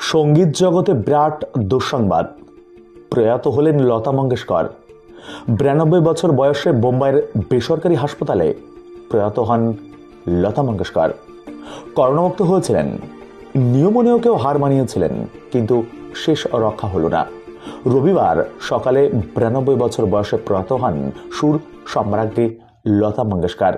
সঙ্গীত জগতে বিরাট দুঃসংবাদ। প্রয়াত হলেন লতা মঙ্গেশকর। 92 বছর বয়সে বোম্বাইয়ের বেসরকারি হাসপাতালে প্রয়াত হন লতা মঙ্গেশকর। করোনামুক্ত হয়েছিলেন, নিউমোনিয়াকেও হার মানিয়েছিলেন, কিন্তু শেষ রক্ষা হল না। রবিবার সকালে 92 বছর বয়সে প্রয়াত হন সুর সম্রাজ্ঞী লতা মঙ্গেশকর।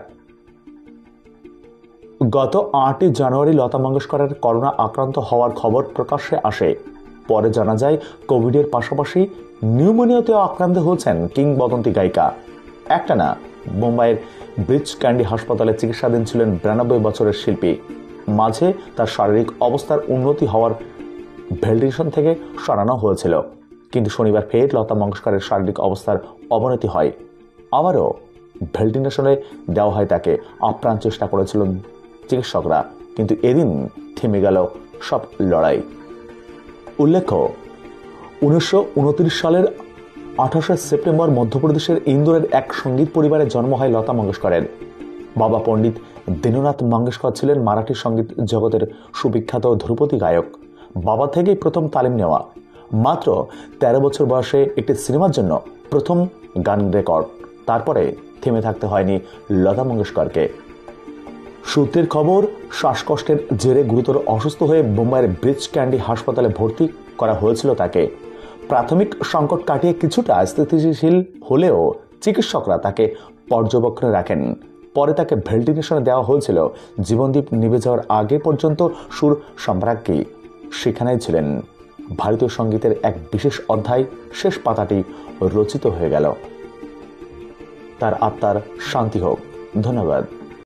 গত 8 জানুয়ারি লতা মঙ্গেশকরের করোনা আক্রান্ত হওয়ার খবর প্রকাশ্যে আসে। পরে জানা যায় কোভিডের পাশাপাশি নিউমোনিয়াতেও আক্রান্ত হয়েছেন কিংবদন্তি গায়িকা। একটানা মুম্বাইয়ের ব্রিজ ক্যান্ডি হাসপাতালে চিকিৎসাধীন ছিলেন 92 বছরের শিল্পী। মাঝে তার শারীরিক অবস্থার উন্নতি হওয়ার ভেন্টিলেশন থেকে সরানো হয়েছিল, কিন্তু শনিবার ফের লতা মঙ্গেশকরের শারীরিক অবস্থার অবনতি হয়। আবারও ভেন্টিলেশনে দেওয়া হয় তাকে। আপ্রাণ চেষ্টা করেছিলেন চিকিৎসকরা, কিন্তু এদিন থেমে গেল সব লড়াই। উল্লেখ্য, 1929 সালের 28 সেপ্টেম্বর মধ্যপ্রদেশের ইন্দোরের এক সঙ্গীত পরিবারে জন্ম হয় লতা মঙ্গেশকরের। বাবা পণ্ডিত দীননাথ মঙ্গেশকর ছিলেন মারাঠি সঙ্গীত জগতের সুবিখ্যাত ধ্রুপদী গায়ক। বাবা থেকেই প্রথম তালিম নেওয়া। মাত্র 13 বছর বয়সে একটি সিনেমার জন্য প্রথম গান রেকর্ড। তারপরে থেমে থাকতে হয়নি লতা মঙ্গেশকরকে। সূত্রের খবর, শ্বাসকষ্টের জেরে গুরুতর অসুস্থ হয়ে মুম্বাইয়ের ব্রিজ ক্যান্ডি হাসপাতালে ভর্তি করা হয়েছিল তাকে। প্রাথমিক সংকট কাটিয়ে কিছুটা স্থিতিশীল হলেও চিকিৎসকরা তাকে পর্যবেক্ষণে রাখেন। পরে তাকে ভেন্টিলেশনে দেওয়া হয়েছিল। জীবনদীপ নিভে যাওয়ার আগে পর্যন্ত সুর সম্রাজ্ঞী সেখানেই ছিলেন। ভারতীয় সঙ্গীতের এক বিশেষ অধ্যায়, শেষ পাতাটি রচিত হয়ে গেল। তার আত্মার শান্তি হোক। ধন্যবাদ।